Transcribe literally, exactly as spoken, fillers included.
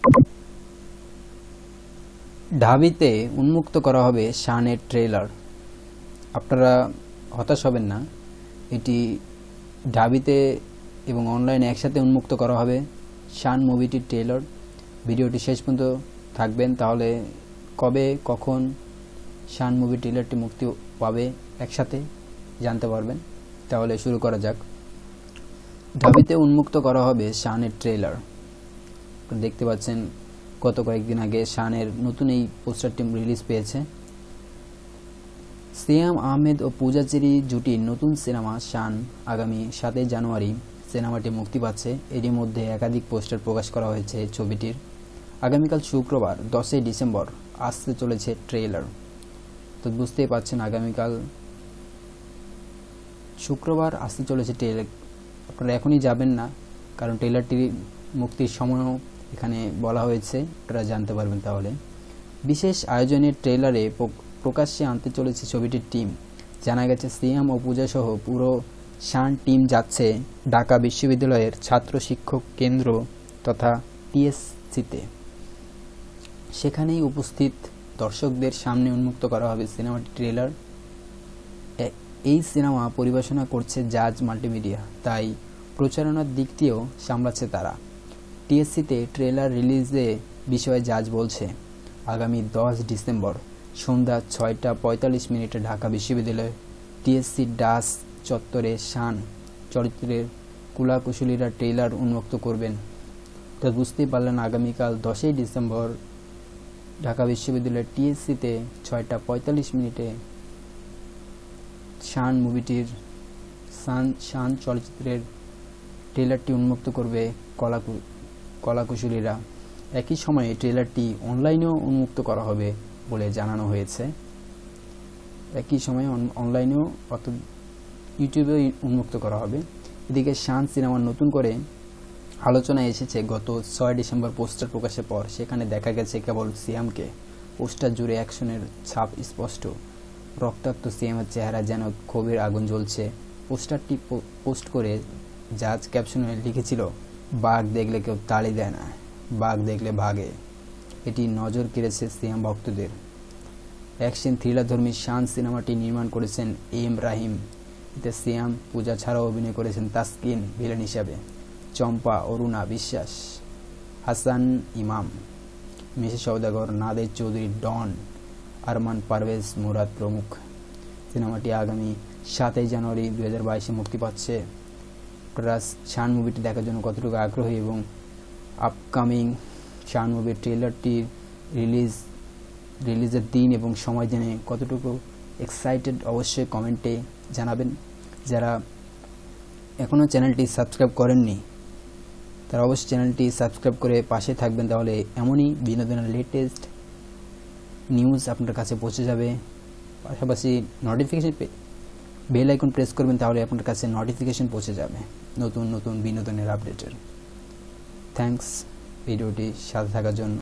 ঢাবিতে উন্মুক্ত করা হবে শানের ট্রেলার। আপনারা হতাশ হবেন না, এটি ঢাবিতে এবং অনলাইনে একসাথে উন্মুক্ত করা হবে শান মুভিটির ট্রেলার। ভিডিওটি শেষ পর্যন্ত থাকবেন, তাহলে কবে কখন শান মুভি ট্রেলারটি মুক্তি পাবে একসাথে জানতে পারবেন। তাহলে শুরু করা যাক। ঢাবিতে উন্মুক্ত করা হবে শানের ট্রেলার। দেখতে পাচ্ছেন গত কয়েকদিন আগে শানের নতুন এই পোস্টারটি রিলিজ পেয়েছে। সিয়াম আহমেদ ও পূজা চেরি জুটির নতুন সিনেমা শান আগামী সাতই জানুয়ারি সিনেমাটি মুক্তি পাচ্ছে। এরই মধ্যে একাধিক পোস্টার প্রকাশ করা হয়েছে ছবিটির। আগামীকাল শুক্রবার দশই ডিসেম্বর আসতে চলেছে ট্রেলার। তো বুঝতেই পারছেন আগামীকাল শুক্রবার আসতে চলেছে ট্রেলার। আপনারা এখনই যাবেন না, কারণ ট্রেলারটি মুক্তির সময়ও এখানে বলা হয়েছে, আপনারা জানতে পারবেন। তাহলে বিশেষ আয়োজনের ট্রেলারে প্রকাশ্যে আনতে চলেছে ছবিটির টিম। জানা গেছে সিয়াম ও পূজা সহ পুরো শান টিম যাচ্ছে ঢাকা বিশ্ববিদ্যালয়ের ছাত্র শিক্ষক কেন্দ্র তথা টিএসসিতে। সেখানেই উপস্থিত দর্শকদের সামনে উন্মুক্ত করা হবে সিনেমাটির ট্রেলার। এই সিনেমা পরিবেশনা করছে জাজ মাল্টিমিডিয়া, তাই প্রচারণার দিকটিও সামলাচ্ছে তারা। টিএসসিতে ট্রেলার রিলিজে বিষয়ে জাজ বলছে, আগামী দশ ডিসেম্বর সন্ধ্যা ছয়টা পঁয়তাল্লিশ মিনিটে ঢাকা বিশ্ববিদ্যালয় টিএসসি ডাস চত্বরে শান চরিত্রের কুলাকুশলীরা ট্রেলার উন্মুক্ত করবেন। তো বুঝতেই পারলেন, আগামীকাল দশই ডিসেম্বর ঢাকা বিশ্ববিদ্যালয়ের টিএসসিতে ছয়টা পঁয়তাল্লিশ মিনিটে শান মুভিটির শান শান চলচ্চিত্রের ট্রেলারটি উন্মুক্ত করবে কলাকু কলাকুশলীরা। একই সময়ে ট্রেলারটি অনলাইনেও উন্মুক্ত করা হবে বলে জানানো হয়েছে। একই সময়ে অনলাইনেও অর্থাৎ ইউটিউবে উন্মুক্ত করা হবে। এদিকে শান সিনেমার নতুন করে আলোচনায় এসেছে গত ছয় ডিসেম্বর পোস্টার প্রকাশের পর। সেখানে দেখা গেছে কেবল সিয়ামকে, পোস্টার জুড়ে অ্যাকশনের ছাপ স্পষ্ট। রক্তাক্ত সিয়ামের চেহারা যেন ক্ষোভের আগুন জ্বলছে। পোস্টারটি পোস্ট করে জাজ ক্যাপশনে লিখেছিল, বাঘ দেখলে কেউ তালি দেয় না, বাঘ দেখলে ভাগে। এটি নজর কেড়েছে সিয়াম ভক্তদের। অ্যাকশন থ্রিলারধর্মী শান সিনেমাটি নির্মাণ করেছেন এম রাহিম। এতে সিয়াম পূজা ছাড়াও অভিনয় করেছেন তাসকিন ভিলেন হিসাবে, চম্পা, অরুণা বিশ্বাস, হাসান ইমাম, মিসেস সওদাগর, নাদের চৌধুরী, ডন, আরমান পারভেজ মুরাদ প্রমুখ। সিনেমাটি আগামী সাতই জানুয়ারি দুই হাজার বাইশে মুক্তি পাচ্ছে। আপনারা শান মুভিটি দেখার জন্য কতটুকু আগ্রহী এবং আপকামিং শান মুভির ট্রেলারটির রিলিজ রিলিজের দিন এবং সময় জেনে কতটুকু এক্সাইটেড অবশ্যই কমেন্টে জানাবেন। যারা এখনও চ্যানেলটি সাবস্ক্রাইব করেননি তারা অবশ্যই চ্যানেলটি সাবস্ক্রাইব করে পাশে থাকবেন, তাহলে এমনই বিনোদনের লেটেস্ট নিউজ আপনার কাছে পৌঁছে যাবে। পাশাপাশি নোটিফিকেশন বেল আইকন প্রেস করবেন, তাহলে আপনার কাছে নোটিফিকেশন পৌঁছে যাবে নতুন নতুন বিনোদনের আপডেটের। থ্যাঙ্কস ভিডিওটি সাথে থাকার জন্য।